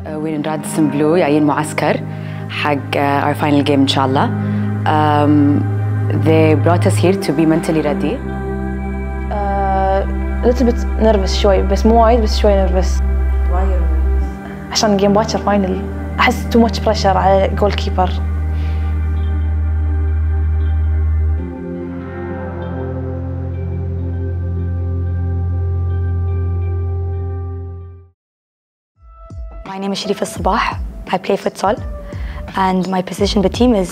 we're in Radisson Blu جايين معسكر حق our final game إن شاء الله. They brought us here to be mentally ready. little bit nervous شوي بس مو وايد بس شوي nervous. Why you're nervous? عشان الجيم باكر فاينل أحس too much pressure على جول كيبر. My name is Sharifa Sabah. I play futsal, and my position in the team is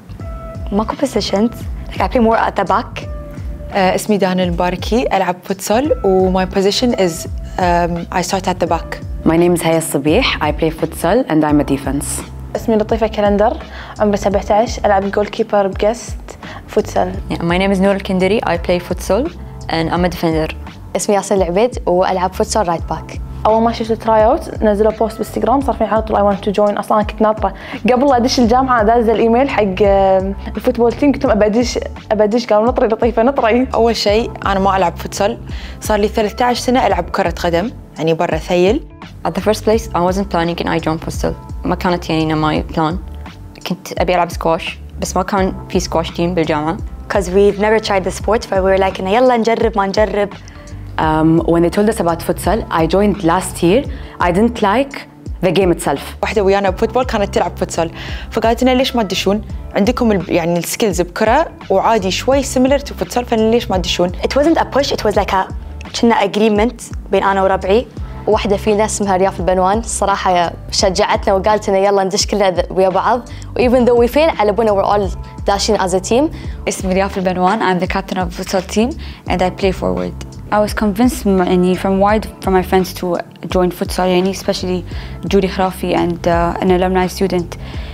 ماكو positions. Like I play more at the back. اسمي دانا المباركي ألعب فوتسال و my position is I start at the back. My name is Haya Sabih. I play futsal and I'm a defense. اسمي لطيفة كالندر عمري 17 ألعب جول كيبر بجست فوتسال. My name is Noor Al-Kindari. I play futsal and I'm a defender. اسمي ياسر العبيد وألعب فوتسال رايت باك. أول ما شفت التراي أوت نزلوا بوست بالإنستغرام صار فيني على طول I want to join. أصلاً كنت ناطرة قبل لا أدش الجامعة داز الإيميل حق الفوتبول تيم قلت لهم أبدش قالوا نطري لطيفة نطري. أول شيء أنا ما ألعب فوتسال صار لي 13 سنة ألعب كرة قدم يعني برا ثيل. At the first place I wasn't planning and I joined futsal. ما كانت يعني my plan. كنت أبي ألعب سكواش بس ما كان في سكواش تيم بالجامعة. Because we've never tried the sport, but we were like إنه يلا نجرب ما نجرب. When they told us about futsal, I joined last year. I didn't like the game itself. واحدة ويانا بفوتبول كانت تلعب فوتسال فقالت لنا ليش ما تدشون؟ عندكم يعني السكيلز بكرة وعادي شوي similar to فوتسال فليش ما تدشون؟ It wasn't a push, it was like كنا agreement بين أنا وربعي. واحدة فينا اسمها رياف البنوان الصراحة شجعتنا وقالت لنا يلا ندش كلنا ويا بعض. even though we failed على بنا we're all داشين as a team. اسمي رياف البنوان. I'm the captain of the futsal team and I play forward. I was convinced from my friends to join futsal يعني especially Judy Khrafi and an alumni student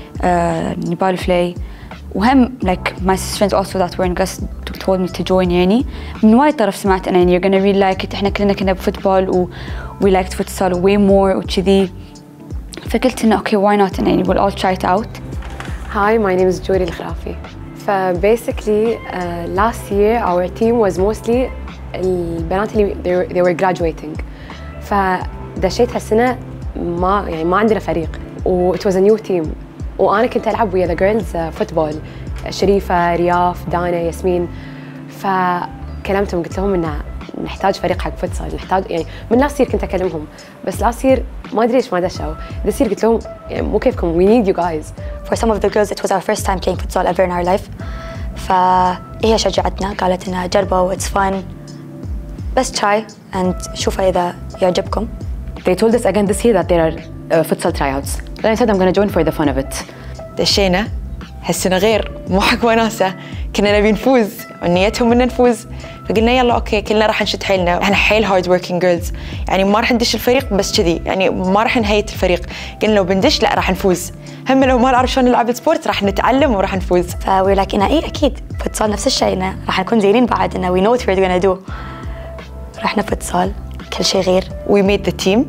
Nibal Flay وهم like my friends also that were in Gus told me to join يعني من وايد طرف سمعت أنا يعني you're gonna really like it. إحنا كلنا كنا بفوتبول و we liked futsal way more وكذي فقلت إنه okay why not يعني we'll all try it out. Hi, my name is Judy Khrafi. Basically last year our team was mostly البنات اللي they were graduating. فدشيت هالسنة ما عندنا فريق و it was a new team وأنا كنت ألعب ويا the girls فوتبول شريفة رياف دانا ياسمين. فكلمتهم قلت لهم إن نحتاج فريق حق فوتسال نحتاج يعني من last year كنت أكلمهم بس last year ما أدري ليش ما دشوا. this year قلت لهم يعني مو كيفكم we need you guys. For some of the girls it was our first time playing futsal ever in our life. فهي شجعتنا قالت إنها جربوا it's fun بس try and شوفوا إذا يعجبكم. They told us again this year that there are futsal tryouts. Then I said I'm going to join for the fun of it. دشينا هالسنة غير مو حق وناسة كنا نبي نفوز ونيتهم إن نفوز فقلنا يلا أوكي كلنا راح نشد حيلنا. إحنا حيل hard working girls يعني ما راح ندش الفريق بس كذي يعني ما راح نهيت الفريق. قلنا لو بندش لا راح نفوز هم لو ما نعرف شلون نلعب السبورت راح نتعلم وراح نفوز. فwe're like إنه إيه أكيد فوتسال نفس الشيء إنه راح نكون زينين بعد إنه we know what we're gonna do. رحنا فوتسال كل شيء غير. We made the team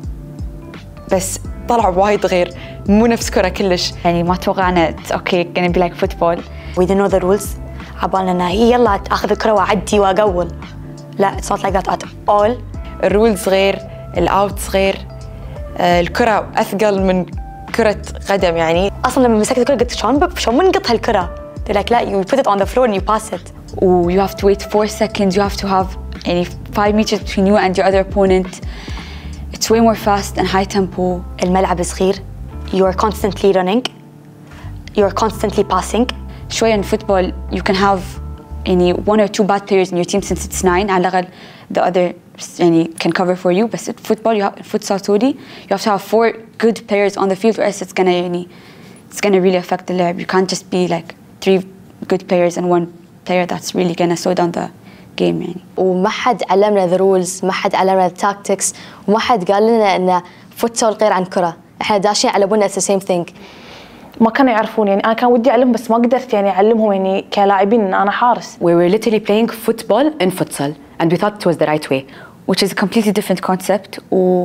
بس طلع وايد غير مو نفس كرة كلش. يعني ما توقعنا okay gonna be like football. We didn't know the rules. عبالنا إنه يلا أخذ الكرة وأعدي وأقول. لا it's not like that at all. الرولز غير الأوتس غير الكرة أثقل من كرة قدم يعني. أصلاً لما مسكت الكرة قلت شلون بنقط هالكرة؟ They're like لا you put it on the floor and you pass it. You have to wait 4 seconds. You have to have يعني 5 meters between you and your other opponent. It's way more fast and high tempo. الملعب صغير. You are constantly running. You are constantly passing. شوية in football you can have يعني 1 or 2 bad players in your team since it's 9 على الأقل the other يعني can cover for you. بس football futsal sorry you have to have 4 good players on the field or else it's gonna يعني it's gonna really affect the اللعب. You can't just be like 3 good players and 1 player that's really gonna slow down the game يعني. وما حد علمنا the rules ما حد علمنا the tactics وما حد قال لنا إن فوتسال غير عن كرة. إحنا داشين على بنا it's the same thing. ما كانوا يعرفون يعني أنا كان ودي أعلمهم بس ما قدرت يعني أعلمهم يعني كلاعبين إن أنا حارس. We were literally playing football in futsal and we thought it was the right way. Which is a completely different concept.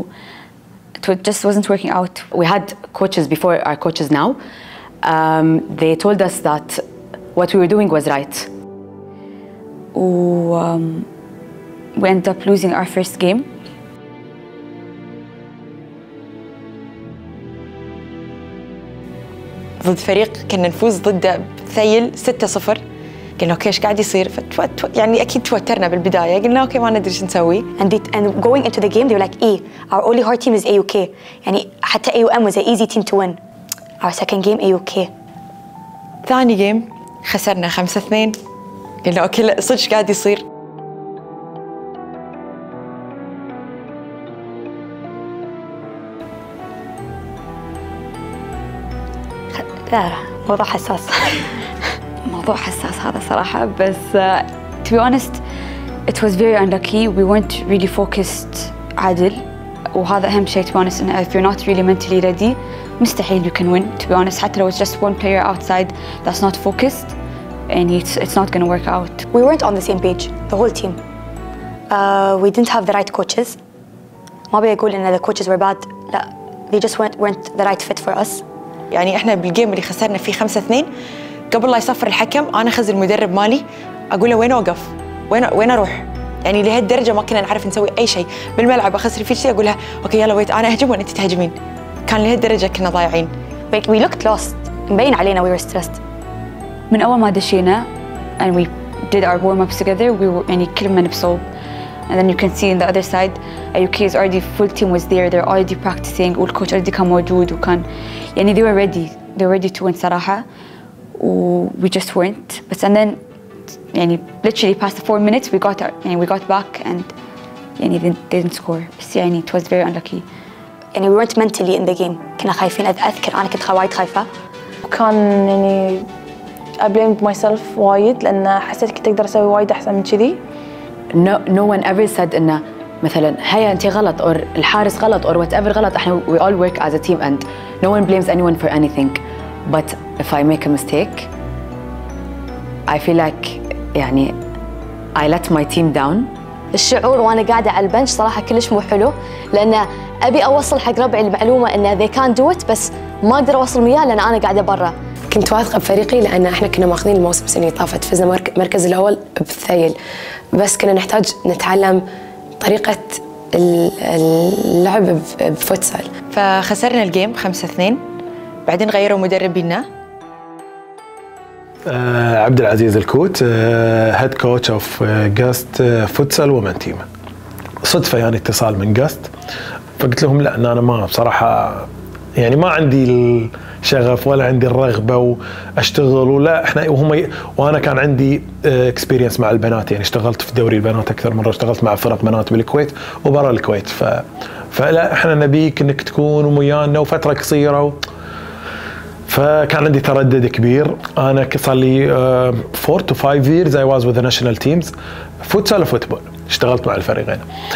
It just wasn't working out. We had coaches before our coaches now. They told us that what we were doing was right. We ended up losing our first game. ضد فريق كنا نفوز ضده بثيل 6-0. قلنا اوكي ايش قاعد يصير؟ يعني اكيد توترنا بالبدايه، قلنا اوكي ما ندري ايش نسوي. And going into the game they were like our only hard team is AUK. يعني حتى AUM was an easy team to win. Our second game AUK. ثاني جيم خسرنا 5-2. قلنا اوكي لا صدق قاعد يصير. لا موضوع حساس. موضوع حساس هذا صراحة، بس to be honest it was very unlucky. We weren't really focused عدل، وهذا أهم شيء to be honest. If you're not really mentally ready مستحيل you can win to be honest. حتى لو it's just one player outside that's not focused and it's not going to work out. We weren't on the same page, the whole team. We didn't have the right coaches. ما أبي أقول إن the coaches were bad. لا, they just weren't the right fit for us. يعني إحنا بالجيم اللي خسرنا فيه 5-2 قبل لا يصفر الحكم أنا أخذ المدرب مالي أقول له وين أوقف؟ وين أروح؟ يعني لهالدرجة ما كنا نعرف نسوي أي شيء بالملعب. أخسر فيه شيء أقول لها أوكي يلا ويت أنا أهجم وأنت تهجمين. كان لهالدرجة كنا ضايعين. We looked lost. مبين علينا we were stressed. من أول ما دشينا and we did our warm-ups together we were يعني كل ما نبصوب. And then you can see on the other side AUK's already full team was there. They're already practicing والcoach already كان موجود وكان يعني they were ready to win صراحة. We just weren't. But and then يعني literally past the 4 minutes we got back and يعني they didn't score. بس يعني it was very unlucky. يعني we weren't mentally in the game. كنا خايفين. أذكر أنا كنت وايد خايفة. وكان يعني I blamed myself وايد لأن حسيت كنت أقدر أسوي وايد أحسن من كذي. No one ever said إنه مثلاً هيا أنت غلط or الحارس غلط or whatever غلط. إحنا we all work as a team and no one blames anyone for anything. But if I make a mistake, I feel like يعني I let my team down. الشعور وأنا قاعدة على البنش صراحة كلش مو حلو، لأن أبي أوصل حق ربعي المعلومة إن they can't do it بس ما أقدر أوصل وياه لأن أنا قاعدة برا. كنت واثقة بفريقي لأن إحنا كنا ماخذين الموسم السنة اللي طافت، فزنا المركز الأول بالثيل، بس كنا نحتاج نتعلم طريقة اللعب بفوتسال. فخسرنا الجيم 5-2. بعدين غيروا مدربينا. عبد العزيز الكوت هيد كوتش اوف جاست فوتسال وومن تيم. صدفه يعني اتصال من جاست، فقلت لهم لا انا ما بصراحه يعني ما عندي الشغف ولا عندي الرغبه واشتغل ولا احنا وانا كان عندي اكسبيرينس مع البنات، يعني اشتغلت في دوري البنات اكثر مره، اشتغلت مع فرق بنات بالكويت وبرا الكويت، فلا احنا نبيك انك تكون ويانا وفتره قصيره فكان عندي تردد كبير. انا صار لي 4 to 5 years I was with the national teams فوتسال وفوتبول، اشتغلت مع الفريقين.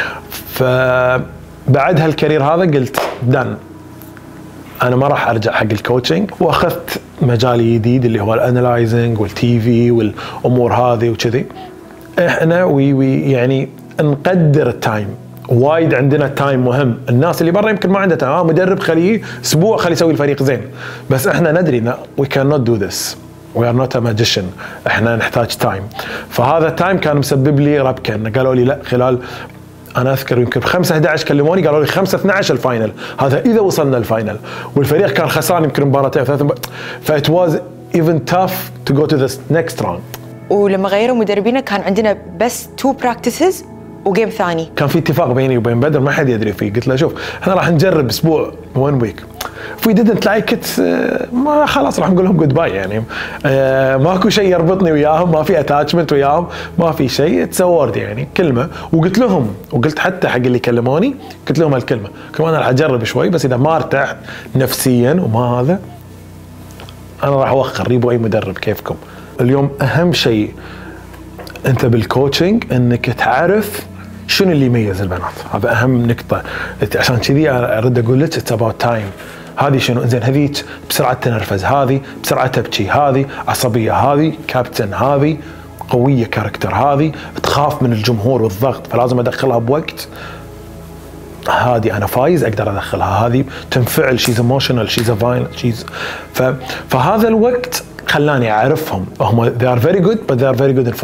فبعد هالكارير هذا قلت دان انا ما راح ارجع حق الكوتشنج، واخذت مجالي جديد اللي هو الانالايزنج والتي في والامور هذه وكذي. احنا يعني نقدر التايم، وايد عندنا تايم مهم. الناس اللي برا يمكن ما عنده تايم، مدرب خليه اسبوع خليه يسوي الفريق زين، بس احنا ندري we cannot do this, we are not a magician، احنا نحتاج تايم. فهذا التايم كان مسبب لي ربكه، قالوا لي لا خلال انا اذكر يمكن 5/11 كلموني قالوا لي 5/12 الفاينل، هذا اذا وصلنا الفاينل، والفريق كان خسران يمكن مباراتين ثلاث، فit was even tough to go to the next round. ولما غيروا مدربينا كان عندنا بس 2 practices وجيم ثاني. كان في اتفاق بيني وبين بدر ما حد يدري فيه، قلت له شوف احنا راح نجرب اسبوع 1 week، if we didn't like it ما خلاص راح نقول لهم جود باي، يعني ماكو شيء يربطني وياهم، ما في اتاتشمنت وياهم، ما في شيء، اتس وورد يعني كلمه. وقلت لهم وقلت حتى حق اللي كلموني قلت لهم هالكلمه، كمان انا راح اجرب شوي بس اذا ما ارتحت نفسيا وما هذا انا راح اوخر، ريبوا اي مدرب كيفكم. اليوم اهم شيء انت بالكوتشنج انك تعرف شنو اللي يميز البنات، هذا اهم نقطه. عشان كذي ارد اقول لك اتس اباوت تايم. هذه شنو زين، هذيك بسرعه تنرفز، هذه بسرعه تبكي، هذه عصبيه، هذه كابتن، هذه قويه كاركتر، هذه تخاف من الجمهور والضغط فلازم ادخلها بوقت. هذه انا فايز اقدر ادخلها، هذه تنفعل شيز ايموشنال شيز فايلنت شيز. فهذا الوقت خلاني اعرفهم هم they are very good but they are very good in football.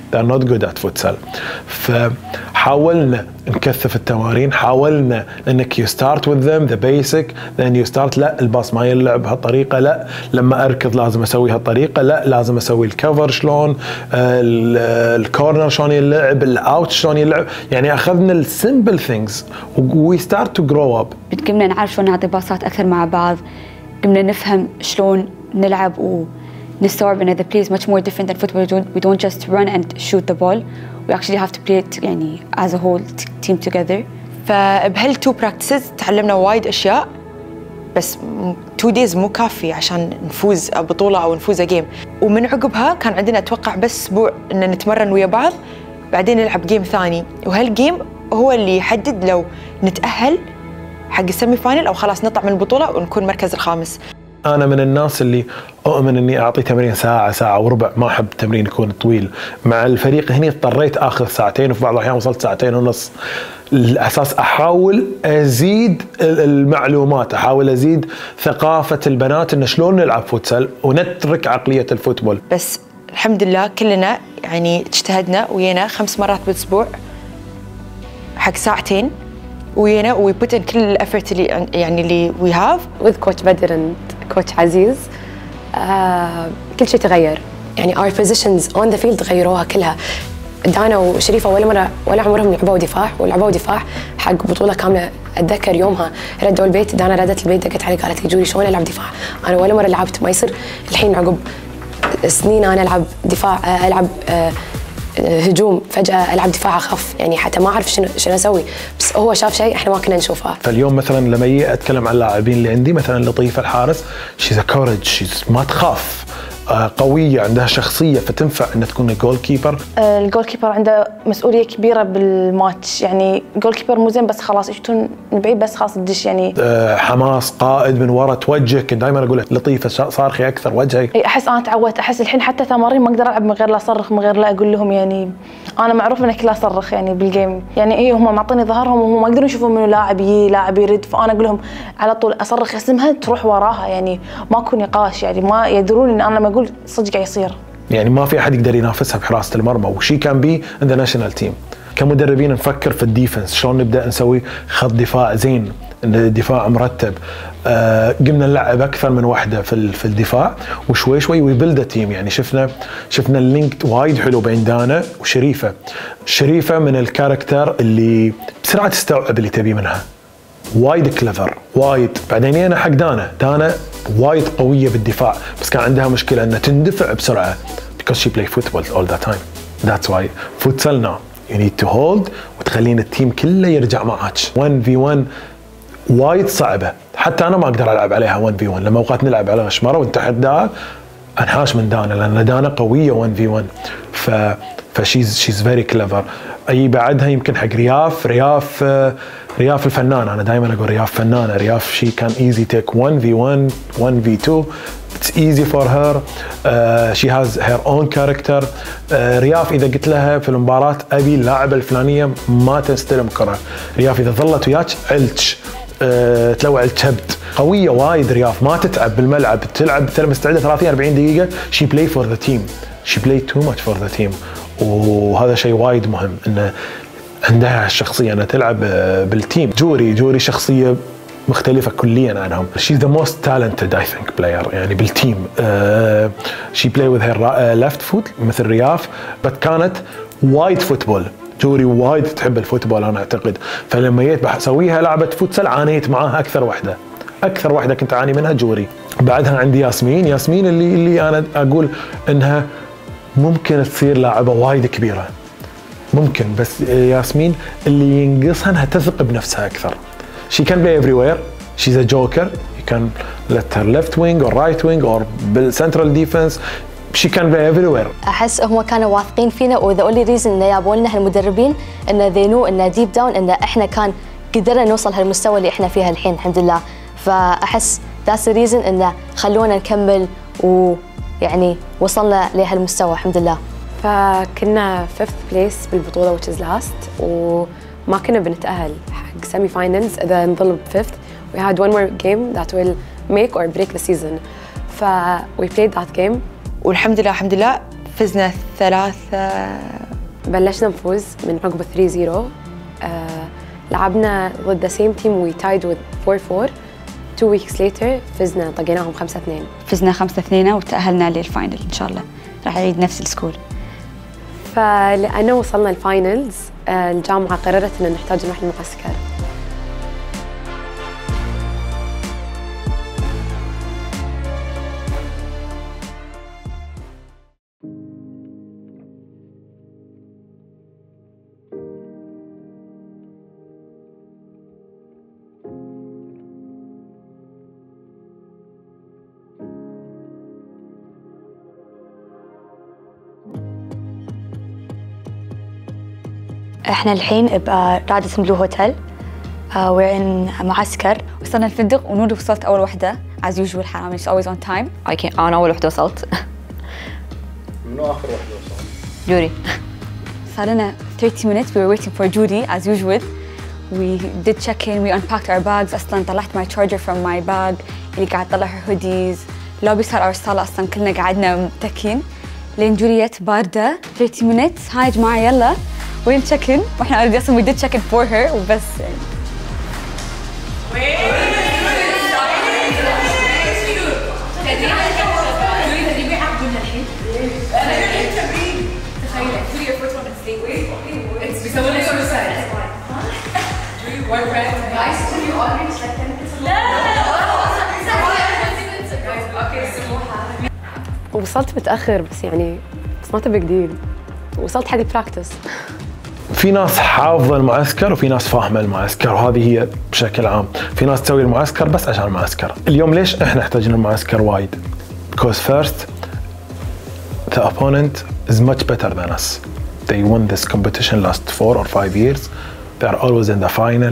they're not good at futsal. فحاولنا نكثف التمارين، حاولنا انك you start with them the basic then you start لا الباص ما يلعب بهالطريقه، لا لما اركض لازم اسوي هالطريقه، لا لازم اسوي الكفر شلون، الكورنر شلون يلعب، الاوت شلون يلعب. يعني اخذنا السمبل ثينجز we start to grow up. قمنا نعرف شلون نعطي باصات اكثر مع بعض، قمنا نفهم شلون نلعب ونستوعب ان the play is much more different than football. We don't just run and shoot the ball, we actually have to play it يعني as a whole team together. فبهال2 براكتسز تعلمنا وايد اشياء، بس 2 days مو كافي عشان نفوز بطولة او نفوز جيم. ومن عقبها كان عندنا اتوقع بس اسبوع ان نتمرن ويا بعض، بعدين نلعب جيم ثاني، وهالجيم هو اللي يحدد لو نتأهل حق السيمي فاينل او خلاص نطلع من البطولة ونكون المركز الخامس. أنا من الناس اللي أؤمن إني أعطي تمرين ساعة ساعة وربع، ما أحب التمرين يكون طويل. مع الفريق هني اضطريت آخذ ساعتين، وفي بعض الأحيان وصلت 2.5 ساعة، الأساس أحاول أزيد المعلومات، أحاول أزيد ثقافة البنات إن شلون نلعب فوتسال ونترك عقلية الفوتبول. بس الحمد لله كلنا يعني اجتهدنا ويانا 5 مرات بالأسبوع حق ساعتين ويانا، وي put in كل الافورت اللي يعني اللي we have with coach بدر and coach عزيز. كل شيء تغير، يعني our positions on the field غيروها كلها. دانا وشريفة ولا عمرهم لعبوا دفاع، ولعبوا دفاع حق بطولة كاملة. أتذكر يومها ردوا البيت، دانا ردت البيت دقت علي قالت لي جوري شلون ألعب دفاع؟ أنا ولا مرة لعبت، ما يصير الحين عقب سنين أنا ألعب دفاع، ألعب هجوم، فجأة ألعب دفاع أخف، يعني حتى ما أعرف شنو أسوي. بس هو شاف شيء إحنا ما كنا نشوفه. فاليوم مثلا لما يجي أتكلم عن اللاعبين اللي عندي، مثلا لطيفة الحارس she's a courage، ما تخاف، قوية، عندها شخصية، فتنفع أن تكون الجول كيبر. الجول كيبر عنده مسؤولية كبيرة بالماتش، يعني جول كيبر مو زين بس خلاص يشوتون من بعيد بس خلاص تدش يعني. حماس، قائد من ورا، توجه. كنت دائما أقول لطيفة صارخي أكثر، وجهي. أحس أنا تعودت، أحس الحين حتى تمارين ما أقدر ألعب من غير لا أصرخ، من غير لا أقول لهم. يعني أنا معروف إنك لا أصرخ يعني بالجيم، يعني هم معطيني ظهرهم وهم ما يقدرون يشوفون منو لاعب يرد، فأنا أقول لهم على طول أصرخ اسمها تروح وراها، يعني ماكو نقاش، يعني ما يدرون إن أنا لما أقول صدق قاعد يصير. يعني ما في احد يقدر ينافسها بحراسه المرمى، وشي كان بي ان ذا ناشونال تيم. كمدربين نفكر في الديفنس، شلون نبدا نسوي خط دفاع زين، الدفاع مرتب. قمنا نلعب اكثر من وحده في الدفاع، وشوي شوي ويبلد تيم. يعني شفنا اللينك وايد حلو بين دانا وشريفه. شريفه من الكاركتر اللي بسرعه تستوعب اللي تبي منها، وايد كليفر وايد. بعدين انا حق دانا وايد قويه بالدفاع، بس كان عندها مشكله انها تندفع بسرعه because she play football all the time. That's why futsal now you need to hold وتخلين التيم كله يرجع معك. 1v1 وايد صعبه، حتى انا ما اقدر العب عليها 1v1. لما اوقات نلعب على غشمره ونتحدى انحاش من دانا، لان دانا قويه 1v1. فشيز فيري كليفر. اي بعدها يمكن حق رياف الفنان. انا دائما اقول رياف فنانه. رياف شي كان ايزي تيك 1v1 1v2 it's easy for her. she has her own character. رياف اذا قلت لها في المباراه ابي اللاعبه الفلانيه ما تستلم كره، رياف اذا ظلت وياك علتش، تلوع الكبت. قويه وايد رياف، ما تتعب بالملعب، تلعب مستعده 30 40 دقيقه. she play for the team, she play too much for the team. وهذا شيء وايد مهم، انه عندها الشخصيه انها تلعب بالتيم. جوري شخصيه مختلفه كليا عنهم. she's the most talented I think player يعني بالتيم. she play with her left foot مثل رياف، بس كانت وايد فوتبول. جوري وايد تحب الفوتبول انا اعتقد، فلما جيت بسويها لعبه فوتسل عانيت معاها اكثر واحده كنت اعاني منها جوري. بعدها عندي ياسمين اللي انا اقول انها ممكن تصير لاعبه وايد كبيره، ممكن، بس ياسمين اللي ينقصها انها تثق بنفسها اكثر. she can play everywhere, she's a joker, you can let her left wing or right wing or بالcentral defense, she can play everywhere. احس هم كانوا واثقين فينا، و the only reason انه جابوا لنا هالمدربين انه they knew انه deep down انه احنا كان قدرنا نوصل هالمستوى اللي احنا فيها الحين الحمد لله. فاحس that's the reason انه خلونا نكمل ويعني وصلنا لهالمستوى الحمد لله. فكنا 5th place بالبطولة which is last، وما كنا بنتأهل حق semi finals إذا نظل ب5th. we had one more game that will make or break the season. we played that game والحمد لله فزنا 3. بلشنا نفوز من عقب 3-0. لعبنا ضد the same team we tied with 4-4. 2 weeks later فزنا طقيناهم 5-2. فزنا 5-2 وتأهلنا للفاينل إن شاء الله. راح يعيد نفس السكور. فلأنه وصلنا الفاينلز الجامعة قررت إن نحتاج نروح المعسكر. احنا الحين براديسون بلو هوتيل. we're in معسكر. وصلنا الفندق ونور وصلت أول وحدة as usual حرامي she's always on time. أنا أول وحدة وصلت. منو آخر واحدة وصلت؟ جودي. صار لنا 30 minutes we were waiting for Judy as usual. we did check in, we unpacked our bags. أصلاً طلعت my charger from my bag اللي قاعد طلع her hoodies. لوبي صار our صالة أصلاً كلنا قعدنا متكين لين جولي جت باردة. 30 minutes هاي يا جماعة يلا وين check in وإحنا already أصلاً we did check in for her وبس يعني. وصلت متأخر بس يعني it's not a big deal. وصلت حق البراكتس. في ناس حافظة المعسكر وفي ناس فاهمة المعسكر، وهذه هي بشكل عام. في ناس تسوي المعسكر بس عشان المعسكر. اليوم ليش احنا احتاجنا المعسكر وايد؟ Because first the opponent is much better than us. They won this competition last 4 or 5 years. They are always in the final.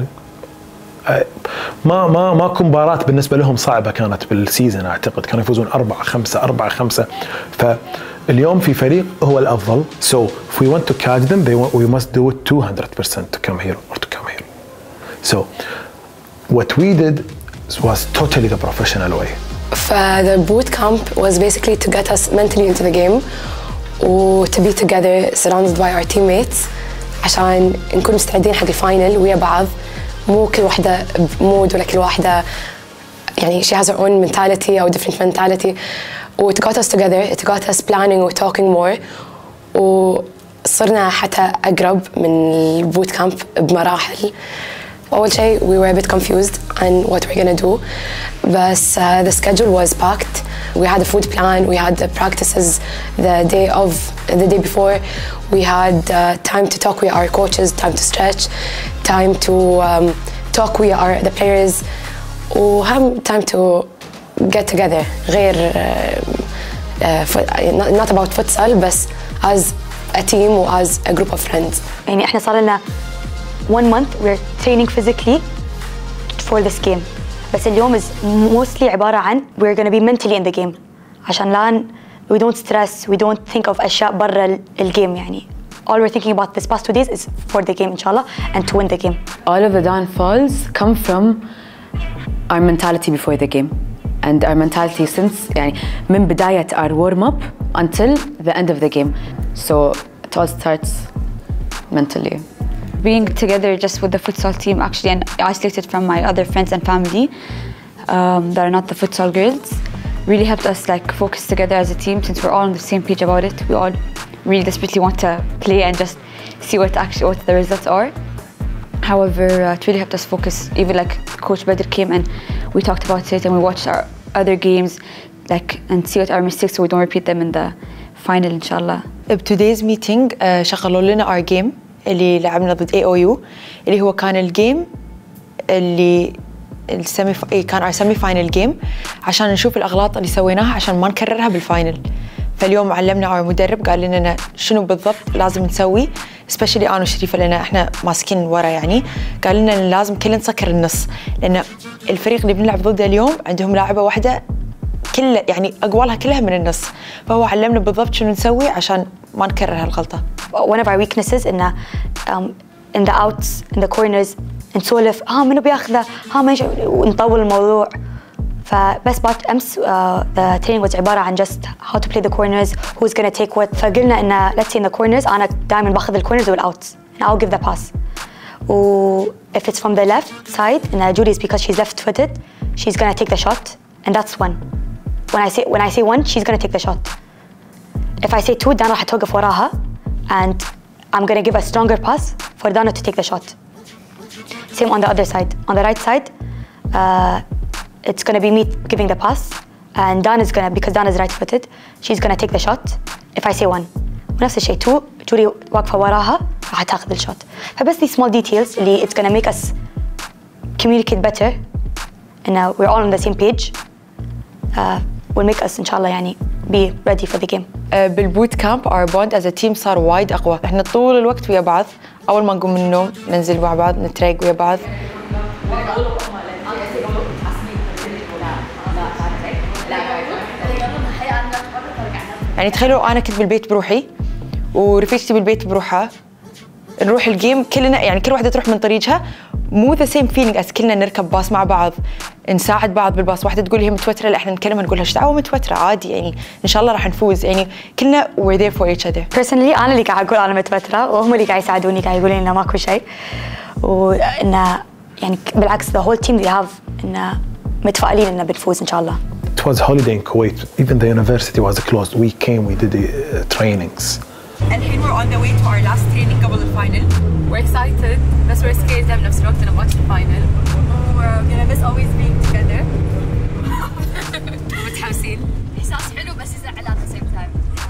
ماكو مباراة بالنسبة لهم صعبة كانت بالسيزن، اعتقد كانوا يفوزون 4-5 4-5. فاليوم في فريق هو الأفضل. So if we want to catch them, we must do it 200% to come here or to come here. So what we did was totally the professional way. The boot camp was basically to get us mentally into the game to be together surrounded by our teammates عشان نكون مستعدين حق الفاينل ويا بعض. مو كل واحدة بمود ولا كل واحدة يعني she has her own mentality أو different mentality. It got us together, it got us planning و talking more. وصرنا حتى أقرب من البوت كامب بمراحل. أول شيء we were a bit confused on what we're gonna do. But the schedule was packed. We had a food plan, we had the practices the day before. We had time to talk with our coaches, time to stretch, time to talk with the players, and time to get together. غير not about futsal, but as a team or as a group of friends. يعني احنا صار لنا 1 month we're training physically for this game. بس اليوم is mostly عبارة عن we're gonna be mentally in the game عشان لا we don't stress, we don't think of أشياء برا الجيم يعني. All we're thinking about this past 2 days is for the game إن شاء الله and to win the game. All of the downfalls come from our mentality before the game and our mentality since يعني من بداية our warm up until the end of the game. So it all starts mentally. Being together just with the futsal team actually and isolated from my other friends and family that are not the futsal girls really helped us like focus together as a team since we're all on the same page about it. We all really desperately want to play and just see what the results are. However, it really helped us focus. Even like Coach Badr came and we talked about it and we watched our other games like and see what our mistakes so we don't repeat them in the final inshallah. Today's meeting شغلوا لنا our game اللي لعبنا ضد AOU اللي هو كان الجيم اللي كان our semi final game عشان نشوف الأغلاط اللي سويناها عشان ما نكررها بالفاينل. فاليوم علمنا our مدرب قال لنا شنو بالضبط لازم نسوي especially أنا وشريفة لأن إحنا ماسكين ورا يعني. قال لنا لازم كلنا نسكر النص لأن الفريق اللي بنلعب ضده اليوم عندهم لاعبة واحدة كل يعني أقوالها كلها من النص. فهو علمنا بالضبط شنو نسوي عشان ما نكرر هالغلطة. One of our weaknesses إنه in the outs in the corners نسولف منو بياخذه ونطول الموضوع فبس بعد أمس the training was عبارة عن just how to play the corners, who's gonna take what. فقلنا إن let's say in the corners أنا دائما باخذ الcorners والouts and I'll give the pass. If it's from the left side, and Judy is because she's left-footed, she's gonna take the shot, and that's one. When I say one, she's gonna take the shot. If I say two, Dana راح توقف وراها, and I'm gonna give a stronger pass for Dana to take the shot. Same on the other side. On the right side, it's gonna be me giving the pass, and Dana's gonna, because Dana's right-footed, she's gonna take the shot. If I say one, ونفس الشيء two, Judy واقفة وراها راح تاخذ الشوت. فبس these small details اللي it's gonna make us communicate better and we're all on the same page will make us إن شاء الله يعني be ready for the game. بالبوت كامب our bond as a team صار وايد أقوى. إحنا طول الوقت ويا بعض. أول ما نقوم من النوم ننزل مع بعض نتريق ويا بعض. يعني تخيلوا أنا كنت بالبيت بروحي ورفيقتي بالبيت بروحها، نروح الجيم كلنا، يعني كل واحدة تروح من طريقها، مو the same feeling as كلنا نركب باص مع بعض، نساعد بعض بالباص. واحدة تقول هي متوترة، لا احنا نكلمها نقول لها ايش دعوة متوترة، عادي يعني إن شاء الله راح نفوز. يعني كلنا we're there for each other. Personally أنا اللي قاعد أقول أنا متوترة وهم اللي قاعد يساعدوني، قاعد يقولون إنه ماكو شيء، وإنه يعني بالعكس the whole team they have إنه متفائلين إنه بنفوز إن شاء الله. It was holiday in Kuwait. Even the university was closed. We came, we did the trainings. And here we're on the way to our last training قبل الفاينل. We're excited بس we're scared بنفس الوقت إنه watch the final. We're gonna miss always being together. متحمسين. إحساس حلو بس يزعل at the same time.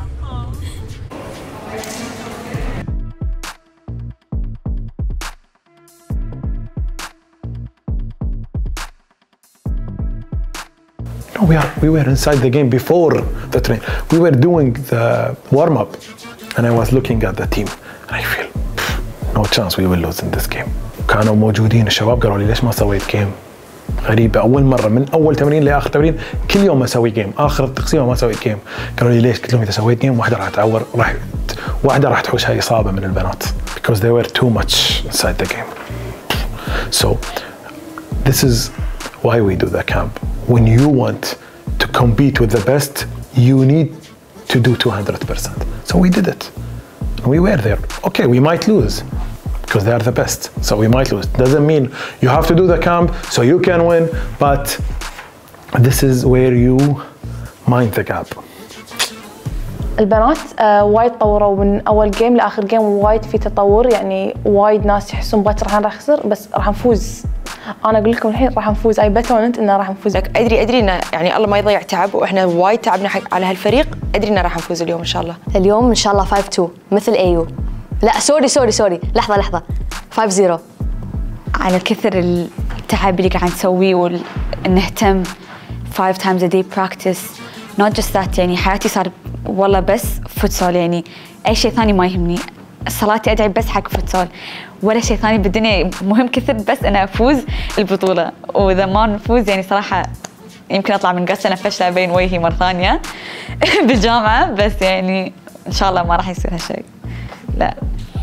No, we were inside the game before the train. We were doing the warm-up and I was looking at the team and I feel no chance we will lose in this game. كانوا موجودين الشباب قالوا لي ليش ما سويت جيم؟ غريبة، أول مرة من أول تمرين لآخر تمرين كل يوم أسوي جيم، آخر التقسيمة ما أسوي جيم. قالوا لي ليش؟ قلت لهم إذا سويت جيم واحدة راح تعور، واحدة راح تحوشها إصابة من البنات because they were too much inside the game. So this is why we do the camp. When you want to compete with the best, you need to do 200%. So we did it. We were there. Okay, we might lose because they are the best. So we might lose. Doesn't mean you have to do the camp so you can win, but this is where you mind the gap. البنات وايد طوروا من اول جيم لاخر جيم، وايد في تطور، يعني وايد ناس يحسون باكر راح نخسر بس راح نفوز. انا اقول لكم الحين راح نفوز، اي بت اون انه راح نفوز. ادري انه يعني الله ما يضيع تعب، واحنا وايد تعبنا على هالفريق. ادري انه راح نفوز اليوم ان شاء الله. اليوم ان شاء الله 5-2 مثل ايو. لا سوري لحظه 5-0. على كثر التعب اللي قاعد نسويه ونهتم 5 times a day practice not just that. يعني حياتي صار والله بس فوتسال، يعني اي شيء ثاني ما يهمني. صلاتي ادعي بس حق فوتسال، ولا شيء ثاني بالدنيا مهم كثر بس انا افوز البطوله. واذا ما نفوز يعني صراحه يمكن اطلع من قصه انا فاشله بين وجهي مره ثانيه بالجامعه، بس يعني ان شاء الله ما راح يصير هالشيء. لا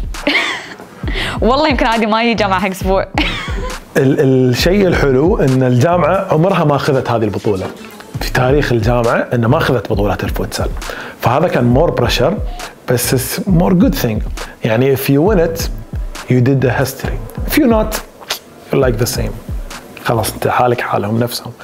والله يمكن عادي ما يجي جامعه حق اسبوع. الشيء الحلو ان الجامعه عمرها ما اخذت هذه البطوله في تاريخ الجامعه، ان ما اخذت بطولات الفوتسال، فهذا كان مور بريشر بس it's more good thing. يعني if you win it you did the history, if you not you're like the same. خلاص انت حالك حالهم نفسهم.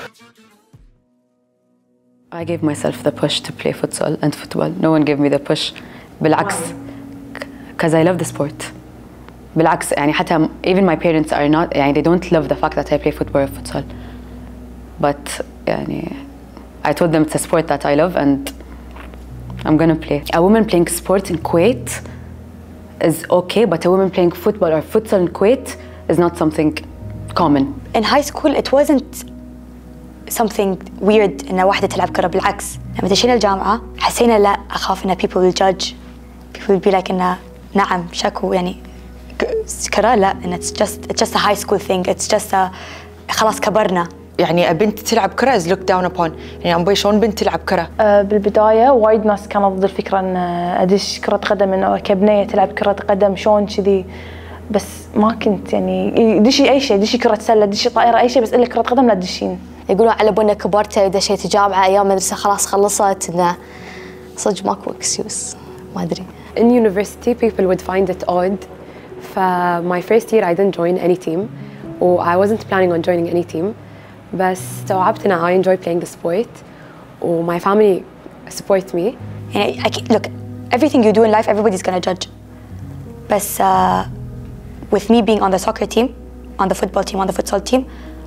I gave myself the push to play futsal and football. No one gave me the push. بالعكس because I love the sport. بالعكس يعني حتى even my parents are not يعني they don't love the fact that I play football or futsal. But يعني I told them it's a sport that I love and I'm gonna play. A woman playing sport in Kuwait is okay, but a woman playing football or futsal in Kuwait is not something common. In high school it wasn't something weird إن واحدة تلعب كرة. بالعكس لما دشينا الجامعة حسينا لا أخاف إن people will judge, people will be like إنه نعم شكو يعني كرة، لا إن it's just a high school thing, it's just a خلاص كبرنا. يعني بنت تلعب كرة is looked down upon. يعني أبوي شلون بنت تلعب كرة؟ بالبداية وايد ناس كانوا ضد الفكرة إن أدش كرة قدم، إنه كبنية تلعب كرة قدم شلون كذي. بس ما كنت يعني دشي اي شيء، دشي كره سله، دشي طائره، اي شيء، بس الا كره قدم لا تدشين. يقولون على بنا كبرت ودشيت جامعه، ايام مدرسه خلاص خلصت، انه صدق ماكو اكسكيوز. ما ادري. In university people would find it odd. My first year I didn't join any team or I wasn't planning on joining any team. بس استوعبت إن I enjoy playing the sport و my family support me. يعني look, everything you do in life everybody's gonna judge. But with me being on the soccer team, on the football team, on the futsal team,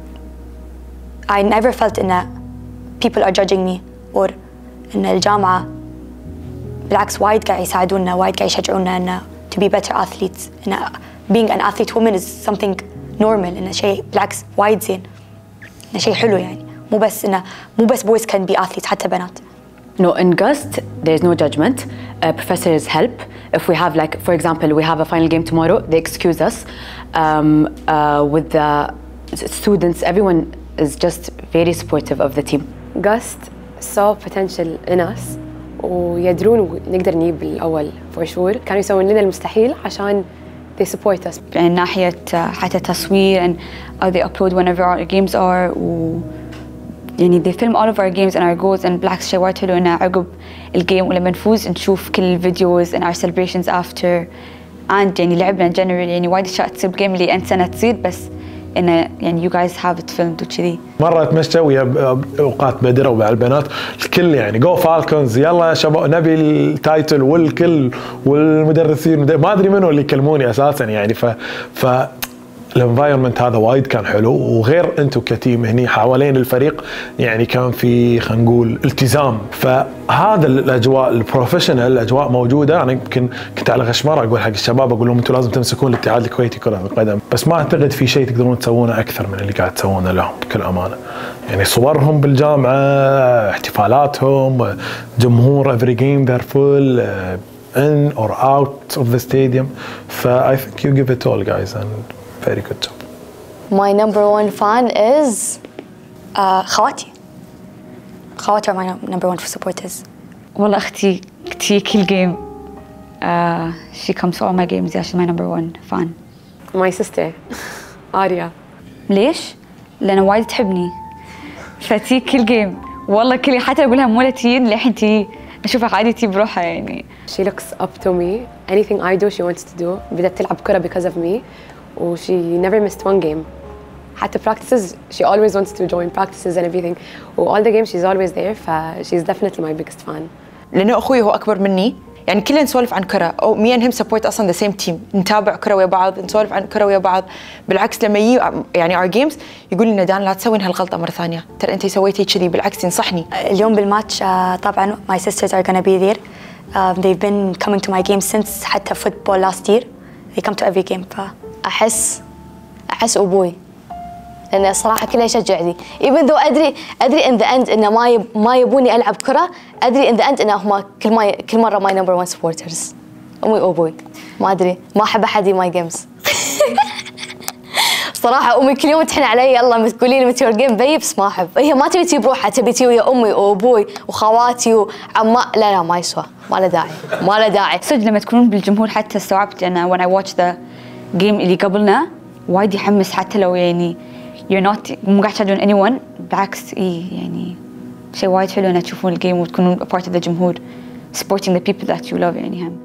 I never felt إن people are judging me or إن الجامعة بالعكس وايد قاعد يساعدونا، وايد قاعد يشجعونا إن to be better athletes. إن being an athlete woman is something normal، إنه شيء بالعكس وايد زين، إنه شيء حلو يعني. مو بس boys can be athletes، حتى بنات. No, in GUST, there's no judgment. Professors help. If we have, like, for example, we have a final game tomorrow, they excuse us. With the students, everyone is just very supportive of the team. GUST saw potential in us ويدرون نقدر نجيب بالأول for sure. كانوا يسوون لنا المستحيل عشان they support us. من ناحية حتى تصوير and they upload whenever our games are يعني they film all of our games and our goals and بالعكس شيء وايد حلو إنه عقب الجيم ولما نفوز نشوف كل الفيديوز and our celebrations after and يعني لعبنا generally يعني وايد أشياء تصير بجيم اللي أنت سنة تصير بس إنه يعني you guys have it filmed وكذي. مرة أتمشى ويا أوقات بدرة ومع البنات الكل يعني جو فالكونز يلا يا شباب نبي التايتل والكل والمدرسين ما أدري منو اللي يكلموني أساسا يعني ف الانفايرمنت هذا وايد كان حلو. وغير انتم كتيم هني حوالين الفريق يعني كان في خلينا نقول التزام. فهذا الاجواء البروفيشنال الاجواء موجوده. انا يمكن كنت على غشمره اقول حق الشباب اقول لهم انتم لازم تمسكون الاتحاد الكويتي كره القدم، بس ما اعتقد في شيء تقدرون تسوونه اكثر من اللي قاعد تسوونه لهم بكل امانه. يعني صورهم بالجامعه، احتفالاتهم، جمهور every game they're full in or out of the stadium. I think you give it all guys and very good job. My number one fan is خواتي. خواتي are my number one supporters. والله أختي كل game she comes to all my games. Yeah, she's my number one fan. My sister آريا. ليش؟ لأن وايد تحبني فتي كل game والله كل حتى أقولها مولتين لحين تي نشوفها عادي تي بروحها يعني. She looks up to me. Anything I do she wants to do. بدأت تلعب كرة because of me. و she never missed one game. حتى practices she always wants to join practices and everything. و all the games she's always there. She's definitely my biggest fan. لأنه أخوي هو أكبر مني يعني كلنا نسولف عن كرة أو me and him support أصلاً the same team. نتابع كرة ويا بعض، نسولف عن كرة ويا بعض. بالعكس لما يجي يعني our games يقول لنا دان لا تسوين هالغلطة مرة ثانية، ترى أنتي سويتي كذي، بالعكس ينصحني. اليوم بالماتش طبعاً my sisters are gonna be there. They've been coming to my games since حتى football last year. They come to every game. أحس أبوي لأن صراحة كله يشجعني. even though أدري in the end إنه ما يبوني ألعب كرة. أدري in the end إنه هما كل مرة my number one supporters. أمي وأبوي ما أدري ما أحب أحد my games. صراحة أمي كل يوم تحن علي يلا تقولين متى your game بي، بس ما أحب. هي ما تبي تجيب روحها، تبي تجي ويا أمي وأبوي وخواتي وعماء. لا ما يسوى، ما له داعي. صدق لما تكونون بالجمهور حتى استوعبت أنا when I watch the game اللي قبلنا وايد يحمس حتى لو يعني you're not مو قاعد تشجعون anyone. بالعكس يعني شيء وايد حلو إن تشوفون الجيم وتكونون part of the جمهور supporting the people that you love يعني هم.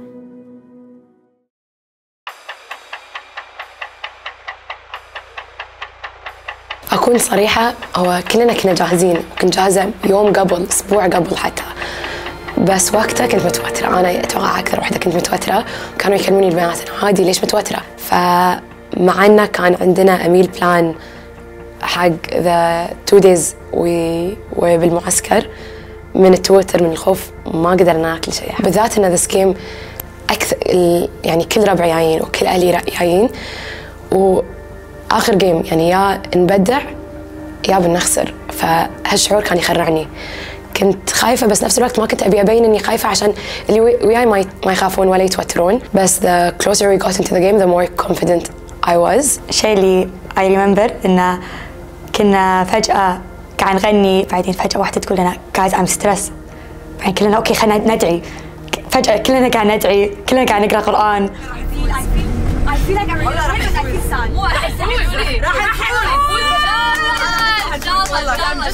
أكون صريحة هو كلنا كنا جاهزين، كنت جاهزة يوم قبل، أسبوع قبل حتى، بس وقتها كنت متوترة. أنا أتوقع أكثر وحدة كنت متوترة. كانوا يكلموني البنات أنا عادي ليش متوترة. فمع أنه كان عندنا أميل بلان حق the 2 days وبالمعسكر، من التوتر من الخوف ما قدرنا ناكل شيء، بالذات إن this game أكثر يعني كل ربع جايين وكل أهلي جايين، وآخر جيم يعني يا نبدع يا بنخسر. فهالشعور كان يخرعني. كنت خايفة بس نفس الوقت ما كنت أبي أبين إني خايفة عشان اللي وياي ما يخافون ولا يتوترون. بس the closer we got into the game the more confident I was. الشيء اللي I remember إنه كنا فجأة قاعد نغني، بعدين فجأة واحدة تقول لنا guys I'm stressed. بعدين كلنا أوكي خلينا ندعي. فجأة كلنا قاعد ندعي، كلنا قاعد نقرأ قرآن. I feel like I'm ready. راح نفوز. مو راح نفوز. راح نفوز. إن شاء الله.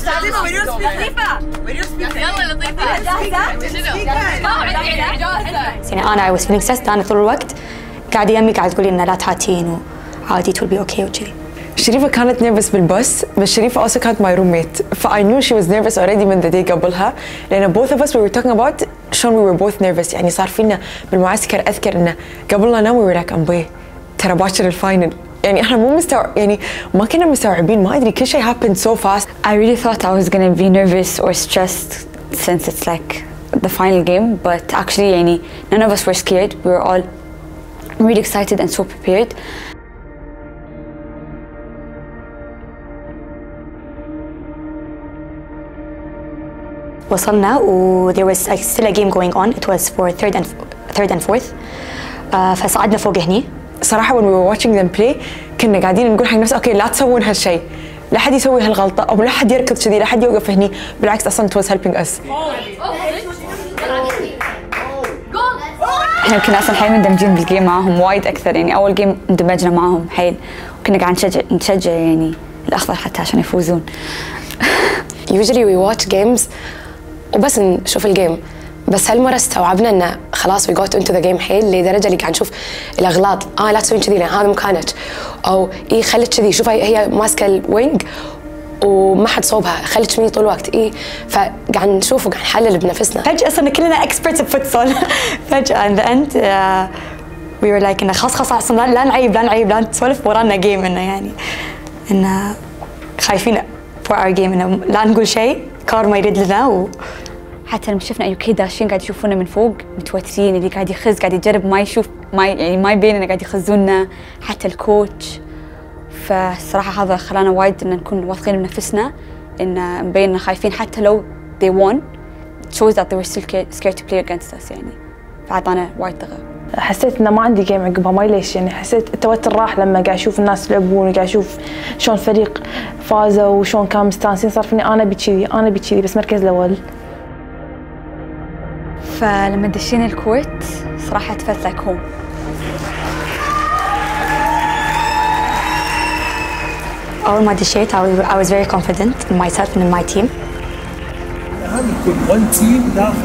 يلا لطيفة. جاهزة؟ يعني أنا I was feeling stressed أنا طول الوقت قاعدة يمي قاعدة تقولي إنه لا تهاتين وعادي تقول بي أوكي وكذي. شريفة كانت نيرفس بالباص بس شريفة also كانت my roommate ف I knew she was nervous already من the day قبلها لأن both of us we were talking about شلون we were both nervous يعني صار فينا بالمعسكر أذكر إنه قبل لا ننام we were like أمبي ترى باكر الفاينل يعني إحنا مو يعني ما كنا مستوعبين ما أدري كل شيء happened so fast. I really thought I was gonna be nervous or stressed since it's like the final game, but actually يعني none of us were scared. We were all really excited and so prepared. وصلنا و there was still a game going on. It was for third and fourth. فصعدنا فوق هني. صراحة when we were watching them play كنا قاعدين نقول حق نفسنا أوكي لا تسوون هالشيء لا حد يسوي هالغلطة أو لا حد يركض كذي لا حد يوقف هني بالعكس أصلاً it was helping us. احنا كنا اصلا حيل مندمجين بالجيم معاهم وايد اكثر يعني اول جيم اندمجنا معاهم حيل وكنا قاعد نشجع يعني الاخضر حتى عشان يفوزون. Usually we watch games وبس نشوف الجيم بس هالمرة استوعبنا إنه خلاص we got into the game حيل لدرجة اللي قاعد نشوف الأغلاط لا تسوين كذي لأن هذا مكانك أو خلت كذي شوف هي ماسكة الوينج وما حد صوبها خلت مني طول الوقت فقاعد نشوف وقاعد نحلل بنفسنا. فجأة صرنا كلنا experts بفوتسول فجأة in the end we were like إنه خلاص أصلا لا نعيب لا نسولف ورانا جيم إنه يعني إنه خايفين for our game إنه لا نقول شيء كار ما يرد لنا حتى لما شفنا أيوكي داشين قاعد يشوفونا من فوق متوترين اللي قاعد يخز قاعد يجرب ما يشوف ما يبين إنه قاعد يخزونا حتى الكوتش فالصراحة هذا خلانا وايد إن نكون واثقين بنفسنا إن مبين إن خايفين حتى لو they won it shows that they were still scared to play against us يعني فعطانا وايد ثقة. حسيت إنه ما عندي جيم عقبها ما ليش يعني حسيت التوتر راح لما قاعد أشوف الناس يلعبون وقاعد أشوف شلون فريق فازوا وشلون كانوا مستانسين صار فيني أنا بكذي بس مركز الأول. فلما دشينا الكويت صراحة felt like home. أول ما دشيت I was very confident in myself and in my team. هذا يكون one team داخل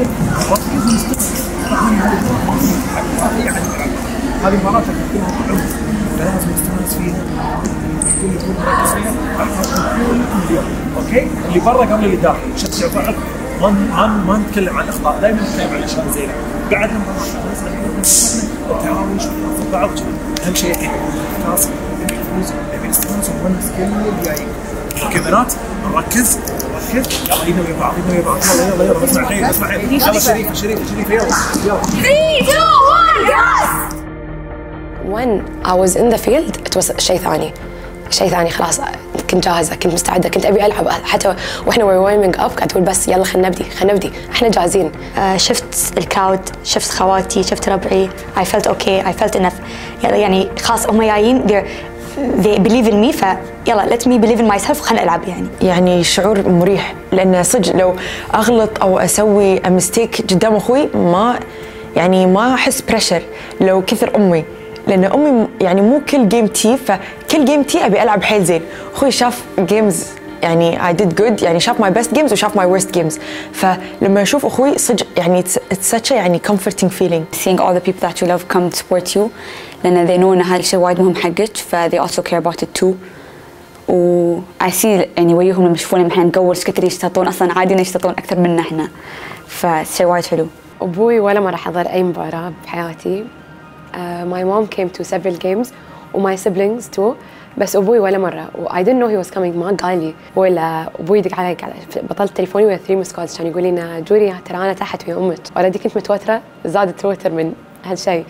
هذه المباراة كلها عنف لازم نستانس فيها الكل يكون مركز فيها اليوم اوكي اللي برا قبل اللي داخل نشجع بعض ما نتكلم عن الاخطاء دائما نتكلم عن الاشياء الزينه بعد المباراة التعاون نشوف بعض اهم شيء الحين خلاص نفوز نبي نستانس ونونس كل اللي جايين الكاميرات نركز يلا هنا ويا بعض يلا بسمع الحين يلا شريف يلا 3 2 1 yes. When I was in the field it was شيء ثاني خلاص كنت جاهزة كنت مستعدة كنت أبي ألعب حتى وإحنا warming up قاعد أقول بس يلا خلنا نبدي إحنا جاهزين. شفت الكراود شفت خواتي شفت ربعي I felt okay I felt enough يعني خلاص هم جايين they believe in me فيلا let me believe in myself وخلنا ألعب يعني شعور مريح لأن صدق لو أغلط أو أسوي ميستيك قدام أخوي ما أحس بريشر لو كثر أمي لأن أمي يعني مو كل جيم تي فكل جيم تي أبي ألعب حيل زين أخوي شاف جيمز يعني I did good يعني شاف my best games وشاف my worst games فلما أشوف أخوي صدق يعني it's such a يعني comforting feeling seeing all the people that you love come to support you لأن they know إن هذا الشيء وايد مهم حقك they also care about it too و I see يعني وياهم لما يشوفونا إحنا نقول كثر يشتطون أصلاً عادي يشتطون أكثر منا إحنا فشيء وايد حلو. أبوي ولا مرة حضر أي مباراة بحياتي. My mom came to several games و my siblings too بس أبوي ولا مرة و I didn't know he was coming ما قال لي ولا أبوي يدق علي بطلت تليفوني ويا 3 missed calls عشان يقول لي جوري ترى أنا تحت ويا أمك ولدي كنت متوترة زاد التوتر من هالشيء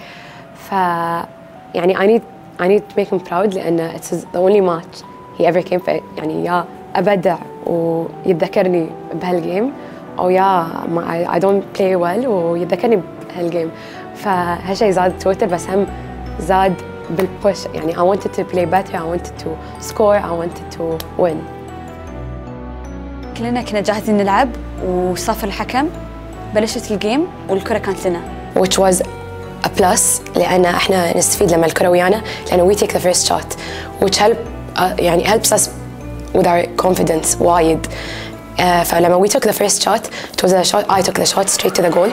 يعني I need to make him proud لأن it's the only match he ever came في يعني يا أبدع ويتذكرني بهالجيم أو يا I don't play well ويتذكرني بهالجيم فهالشيء زاد التوتر بس هم زاد بالبوش يعني I wanted to play better I wanted to score I wanted to win. كلنا كنا جاهزين نلعب وصف الحكم بلشت الجيم والكرة كانت لنا which was بلس لأن احنا نستفيد لما الكرة ويانا لأنه we take the first shot which يعني helps us with our confidence وايد. فلما we took the first shot it was a shot I took the shot straight to the goal.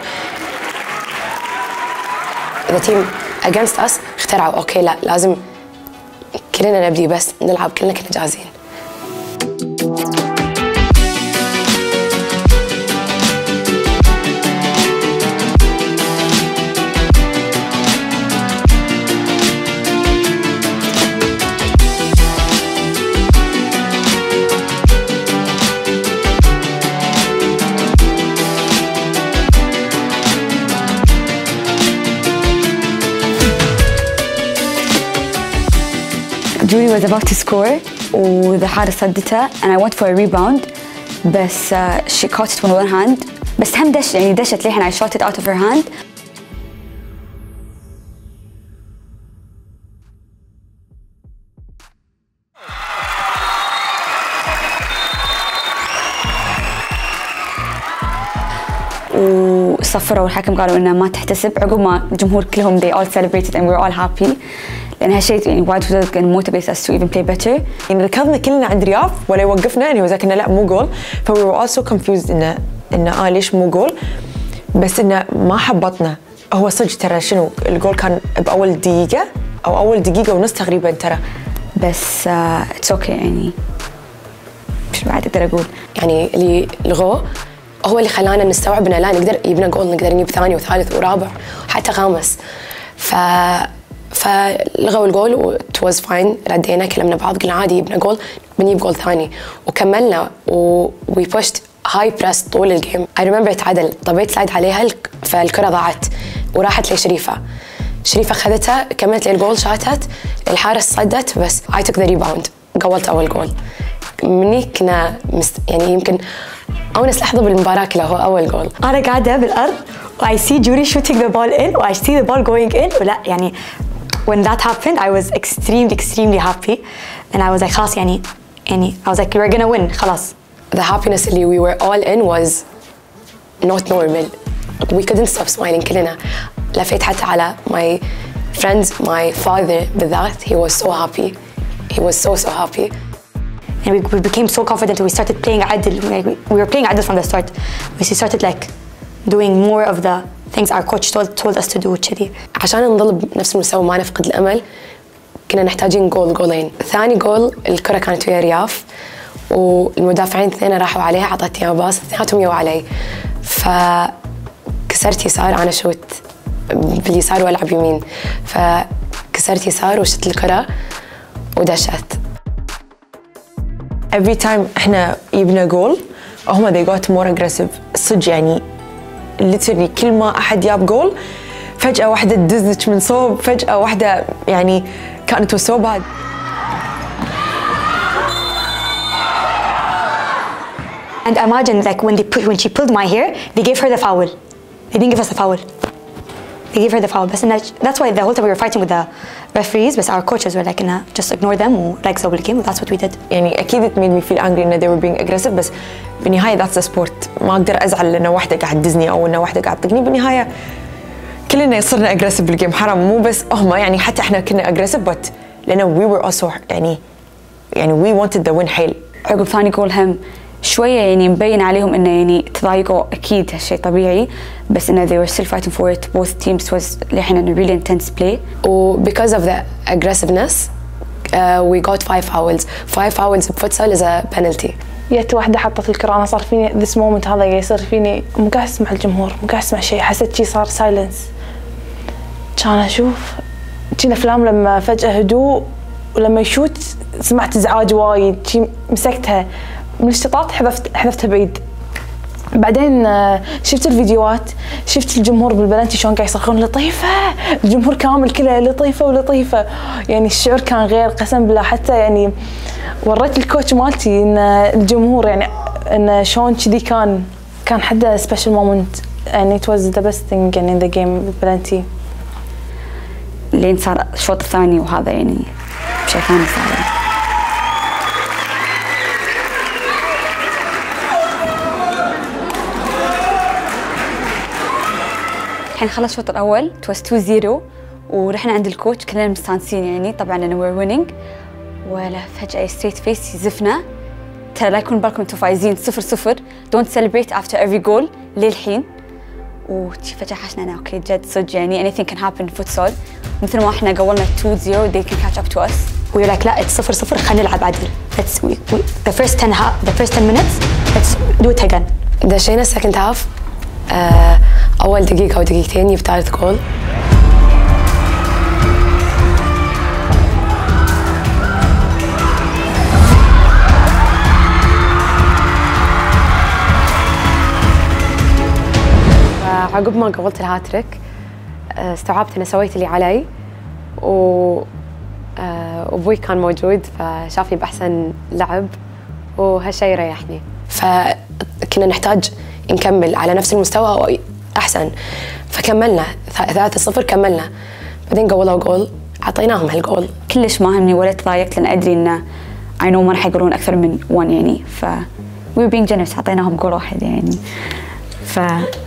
the team against us اخترعوا أوكي لا لازم كلنا نبدي بس نلعب كلنا جاهزين. Julie was about to score وذا حارس صدتها and I went for a rebound بس she caught it with one hand بس هم دشت ليه and I shot it out of her hand. وصفروا والحكم قالوا انها ما تحتسب عقب ما الجمهور كلهم they all celebrated and we were all happy لأن هالشيء يعني وايد كان motivate us to even play better. يعني ركضنا كلنا عند رياض ولا يوقفنا يعني وذاك لا مو جول ف we were also confused إنه ليش مو جول بس إنه ما حبطنا. هو صدق ترى شنو الجول كان بأول دقيقة أو أول دقيقة ونص تقريبا ترى بس it's okay يعني مش بعد أقدر أقول يعني اللي لغوه هو اللي خلانا نستوعب إنه لا نقدر يبنى جول نقدر نجيب ثاني وثالث ورابع وحتى خامس. فلغوا الجول و it was fine. ردينا كلمنا بعض قلنا عادي يبنى جول بنجيب جول ثاني وكملنا و we pushed high press طول الجيم. I remember تعادل طبيت سلايد عليها فالكرة ضاعت وراحت لشريفة. شريفة خذتها كملت لي الجول شاتت الحارس صدت بس I took the rebound قولت أول جول. مني كنا يعني يمكن أونس لحظة بالمباراة كلها هو أول جول. أنا قاعدة بالأرض و I see Julie shooting the ball in و I see the ball going in ولا يعني when that happened I was extremely happy and I was like خلاص يعني I was like we're gonna win خلاص. The happiness اللي we were all in was not normal. We couldn't stop smiling كلنا. لفيت حتى على my friends my father بالذات he was so happy. He was so happy. And we became so confident and we started playing عدل. We were playing عدل from the start. We started like doing more of the things our coach told us to do كذي. عشان نظل بنفس المستوى ما نفقد الأمل كنا نحتاجين جولين. ثاني جول الكرة كانت ويا رياف والمدافعين اثنين راحوا عليها عطتني باص اثنيناتهم يو علي فكسرت يسار أنا شوت باليسار والعب يمين فكسرت يسار وشت الكرة ودشت. every time احنا يبنى جول هم they got more aggressive صدق يعني literally كل ما أحد جاب جول فجأة واحدة تدزك من صوب فجأة واحدة يعني كانت so bad. And imagine like when she pulled my hair they gave her the foul. They didn't give us the foul. They gave her the foul. But that's why the whole time we were fighting with the referees but our coaches were like just ignore them like so بالgame that's what we did. يعني أكيد it made me feel angry إن they were being aggressive بس بالنهاية that's the sport. ما أقدر أزعل إن واحدة قاعد تدزني أو إن واحدة قاعد تقني. بالنهاية كلنا صرنا aggressive بالجيم حرام مو بس هم يعني حتى إحنا كنا aggressive but لأن we were also يعني we wanted the win حيل. عقب ثاني جول هم شوية يعني مبين عليهم إنه يعني تضايقوا أكيد هالشيء طبيعي بس إنه they were still fighting for it. Both teams was لحين really intense play. Because of the aggressiveness we got 5 fouls. 5 fouls بفوتسال is a penalty. جت واحدة حطت الكرة أنا صار فيني this moment هذا يصير فيني مو قاعد أسمع الجمهور مو قاعد أسمع شيء حسيت شيء صار silence. كان أشوف كنا أفلام لما فجأة هدوء ولما يشوت سمعت إزعاج وايد شيء مسكتها من الشطات حذفتها بعيد. بعدين شفت الفيديوهات شفت الجمهور بالبلنتي شلون قاعد يصرخون لطيفة الجمهور كامل كله لطيفة ولطيفة يعني الشعور كان غير قسم بالله. حتى يعني وريت الكوتش مالتي ان الجمهور يعني ان شلون كذي كان حدا سبيشال مومنت يعني it was the best thing يعني in the game بالبلنتي. لين صار الشوط الثاني وهذا يعني شيء ثاني صار. الحين خلص الشوط الأول it was 2-0 ورحنا عند الكوتش كلنا مستانسين يعني طبعا لأنه we're winning ولا فجأة straight face يزفنا ترى لا يكون بالكم انتم فايزين 0-0 don't celebrate after every goal للحين وشي فجأة حشنا أنا أوكي جد صدق يعني anything can happen in futsal مثل ما إحنا قولنا 2-0 they can catch up to us we were like لا it's 0-0 خلينا نلعب عدل the first 10 minutes let's do it again دشينا second half أول دقيقة أو دقيقتين يجيب ثالث جول عقب ما قبلت الهاتريك استوعبت أنا سويت اللي علي وأبوي كان موجود فشافني بأحسن لعب وهالشي يريحني فكنا نحتاج نكمل على نفس المستوى أو أحسن فكملنا 3-0 كملنا بعدين قولوا جول عطيناهم هالجول كلش ما همني ولا تضايقت لأن أدري إنه I know ما راح يقولون أكثر من 1 يعني ف we were being generous عطيناهم جول واحد يعني ف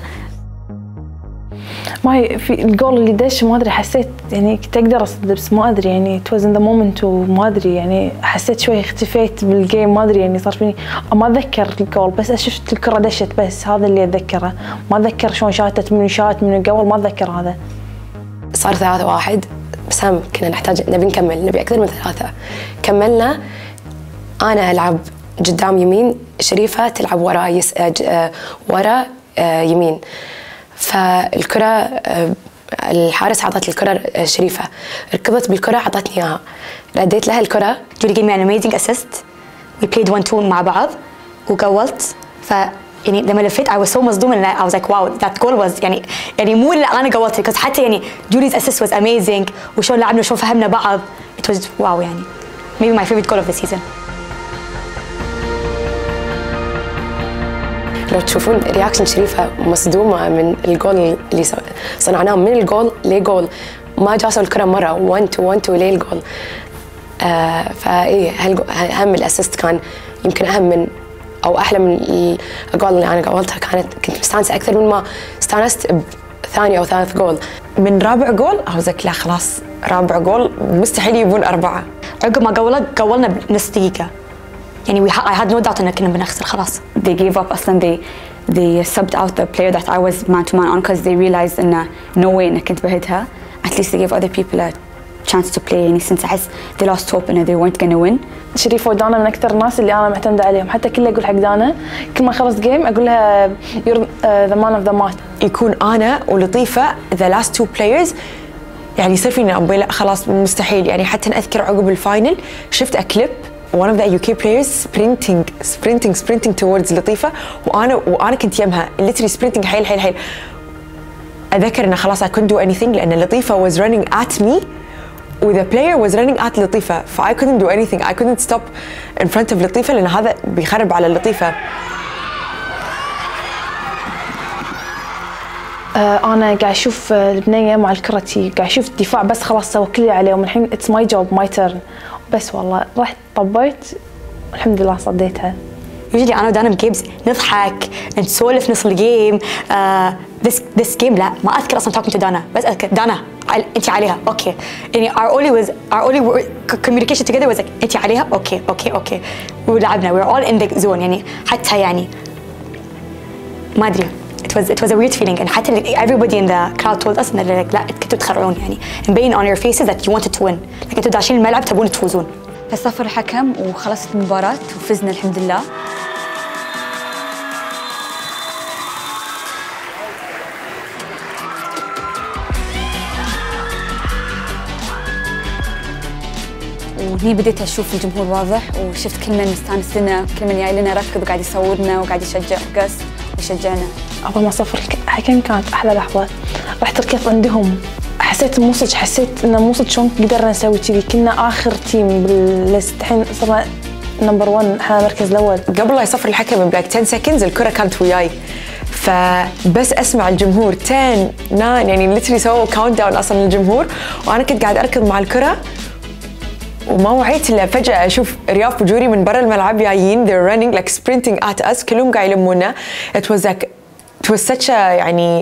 ما في الجول اللي دش ما ادري حسيت يعني كنت اقدر اصد بس ما ادري يعني it was in the moment وما ادري يعني حسيت شوي اختفيت بالجيم ما ادري يعني صار فيني ما اتذكر الجول بس شفت الكره دشت بس هذا اللي اتذكره ما اتذكر شلون شاتت من شات من قبل ما اتذكر هذا صار 3-1 بس هم كنا نحتاج نبي نكمل نبي اكثر من 3 كملنا انا العب قدام يمين شريفه تلعب ورا ورا يمين فالكرة الحارس عطت الكرة شريفة ركضت بالكرة عطتني إياها رديت لها الكرة Judy gave me an amazing assist we played 1-2 مع بعض وقولت يعني لما لفيت I was so مصدوم إن I was like wow that goal was يعني مو اللي أنا قولت because حتى يعني Judy's assist was amazing وشون لعبنا وشون فهمنا بعض it was wow يعني maybe my favorite goal of the season لو تشوفون رياكشن شريفة مصدومة من الجول اللي صنعناه من الجول لجول ما جاسوا الكرة مرة 1-2 للجول فايه هم الاسيست كان يمكن اهم من او احلى من الجول اللي انا قولتها كنت مستانسة اكثر من ما استانست بثاني او ثالث جول من رابع جول أوزك لا خلاص رابع جول مستحيل يبون 4 عقب ما قولنا بنص دقيقة يعني I had no doubt إن كنا بنخسر خلاص. They gave up أصلاً they subbed out the player that I was man to man on because they realized إنه no way إنك كنت بهدها. At least they gave other people a chance to play يعني since أحس they lost hope إنه they weren't gonna win. شريفة ودانا من أكثر الناس اللي أنا معتمدة عليهم حتى كله أقول حق دانا كل ما خلص جيم أقول لها you're the man of the match. يكون أنا ولطيفة the last 2 players يعني يصير فينا أبوي لا خلاص مستحيل يعني حتى أذكر عقب الفاينل شفت أكليب one of the UK players sprinting towards لطيفة وأنا كنت يمها literally sprinting حيل أذكر إنه خلاص I couldn't do anything لأن لطيفة was running at me و the player was running at لطيفة ف I couldn't do anything I couldn't stop in front of لطيفة لأن هذا بيخرب على لطيفة. أنا قاعد أشوف البنية مع الكرتي قاعد أشوف الدفاع بس خلاص سوى كل اللي عليه والحين it's my job my turn بس والله رحت طبيت الحمد لله صديتها. usually أنا ودانا بجيمز نضحك نسولف نص الجيم this game لا ما أذكر أصلاً talking to دانا بس أذكر دانا أنت عليها أوكي يعني our only communication together was like أنت عليها أوكي ولعبنا we're all in the zone يعني حتى يعني ما أدري it was a weird feeling and حتى everybody in the crowd told us إن لا كنتوا تخرعون يعني مبين on your faces that you wanted to win like كنتوا داشين الملعب تبون تفوزون. فصفر الحكم وخلصت المباراة وفزنا الحمد لله. وهني بديت أشوف الجمهور واضح وشفت كل من مستانس لنا كل من جاي لنا ركض وقاعد يصورنا وقاعد يشجع قص ويشجعنا. أول ما صفر الحكم كانت أحلى لحظة رحت ركضت عندهم حسيت إنه مو صدق شلون قدرنا نسوي كذي كنا آخر تيم بالليست الحين صرنا نمبر 1 احنا المركز الأول. قبل لا يصفر الحكم بلاك 10 seconds الكرة كانت وياي فبس أسمع الجمهور 10 9 يعني literally سووا كاونت داون أصلا للجمهور وأنا كنت قاعد أركض مع الكرة وما وعيت إلا فجأة أشوف رياف وجوري من برا الملعب جايين they're running like sprinting at us كلهم قاعد يلمونا it was such a يعني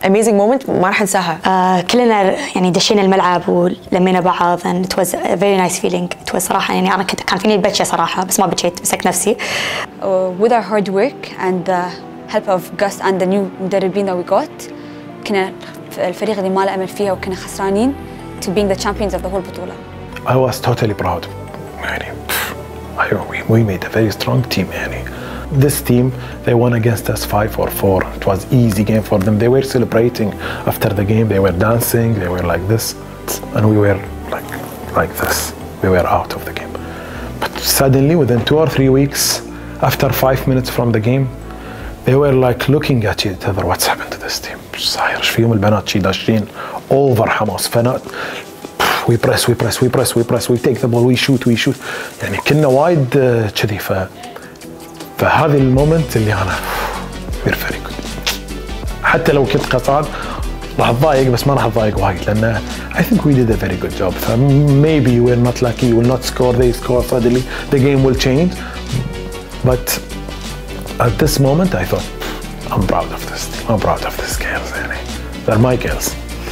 amazing moment ما راح انساها. كلنا يعني دشينا الملعب ولمينا بعض and it was a very nice feeling. it was صراحة يعني أنا كان فيني البكة صراحة بس ما بكيت مسكت نفسي. With our hard work and the help of Gus and the new مدربين that we got كنا الفريق اللي ما له أمل فيها وكنا خسرانين to being the champions of the whole بطولة. I was totally proud. يعني we made a very strong team يعني. This team, they won against us 5-4. It was easy game for them. They were celebrating after the game. They were dancing. They were like this, and we were like this. We were out of the game. But suddenly, within 2 or 3 weeks, after 5 minutes from the game, they were like looking at each other. What's happened to this team? صاير ايش فيهم البنات شي داشين over حماس فنات. We press, we press, we press, we press, we take the ball, we shoot, we shoot. يعني كنا وايد كذي فهذه المومنت اللي انا we're very good. حتى لو كنت قصاد راح اتضايق بس ما راح اتضايق وايد لان I think we did a very good job. Maybe we're not lucky, we'll not score, they score suddenly, the game will change. But at this moment I thought I'm proud of this team, I'm proud of these girls يعني. They're my girls.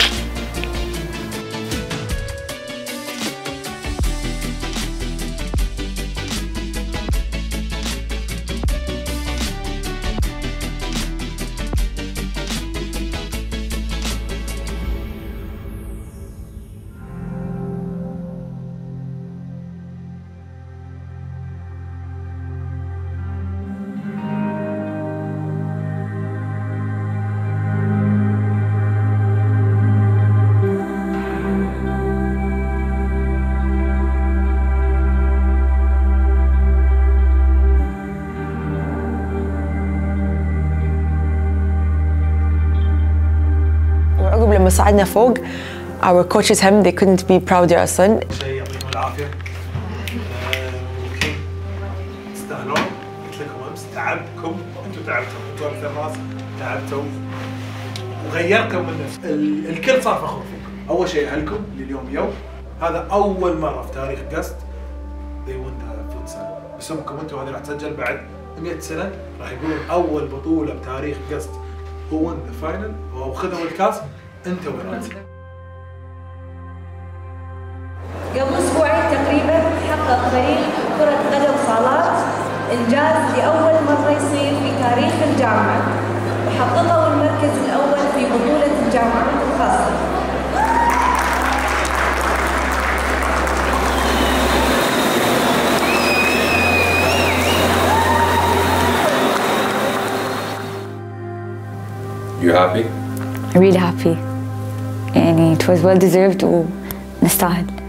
لما صعدنا فوق our coaches هم they couldn't be prouder أصلاً. شيء يعطيكم العافية. تستاهلون. قلت لكم أمس تعبكم وأنتم تعبتوا، أنتم أكثر ناس تعبتوا وغيركم من نفسكم. الكل صار فخور فيكم. أول شيء أهلكم اللي اليوم يوم هذا أول مرة في تاريخ قست they won the futsal. باسمكم أنتم هذه راح تسجل بعد 100 سنة راح يقولون أول بطولة بتاريخ قست هو won the final وخذوا الكاس. انت وين؟ قبل اسبوعين تقريبا حقق فريق كرة قدم صالات انجاز لاول مرة يصير في تاريخ الجامعة وحققوا المركز الاول في بطولة الجامعة الخاصة. You happy? Really happy. يعني it was well deserved ونستاهل.